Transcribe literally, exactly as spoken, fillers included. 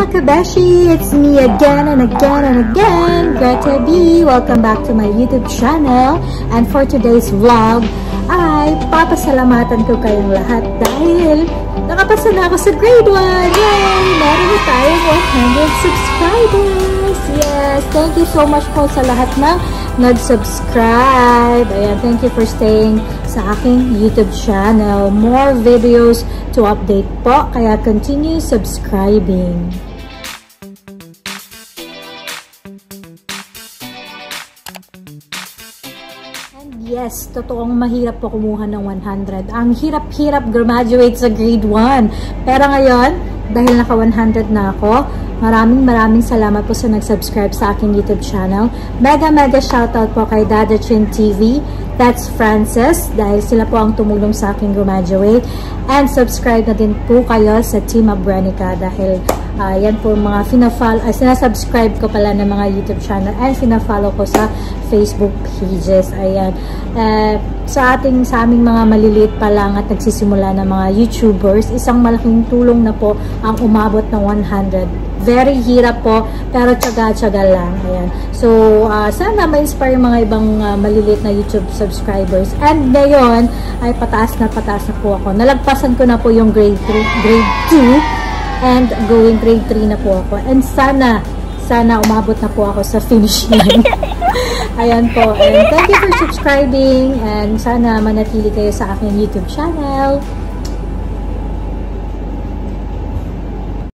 mga kabeshi! It's me again and again and again, Greta B. Welcome back to my YouTube channel. And for today's vlog, ay papasalamatan ko kayong lahat dahil nakapasa na ako sa grade one! Yay! Meron na tayong one hundred subscribers! Yes! Thank you so much po sa lahat ng nag-subscribe. Ayan, thank you for staying sa aking YouTube channel. More videos to update po, kaya continue subscribing. And yes, totoong mahirap po kumuha ng one hundred. Ang hirap-hirap graduate sa grade one. Pero ngayon, dahil naka one hundred na ako, maraming maraming salamat po sa nag-subscribe sa aking YouTube channel. Mega mega shoutout po kay Dada Chin T V. That's Francis, dahil sila po ang tumulong sa aking graduate. And subscribe na din po kayo sa Team Abrenica dahil uh, yan po mga fina-follow, uh, sinasubscribe ko pala ng mga YouTube channel and fina-follow ko sa Facebook pages. Ayan. Uh, sa ating, sa aming mga maliliit pa lang at nagsisimula ng mga YouTubers, isang malaking tulong na po ang umabot ng one hundred. Very hirap po, pero tsaga-tsaga lang. Ayan. So, uh, sana ma-inspire yung mga ibang uh, maliliit na YouTube subscribers. And ngayon, ay pataas na pataas na po ako. Nalagpasan ko na po yung grade three, grade two, and going grade three na po ako. And sana, sana umabot na po ako sa finish line. Ayan po. And thank you for subscribing. And sana manatili kayo sa aking YouTube channel.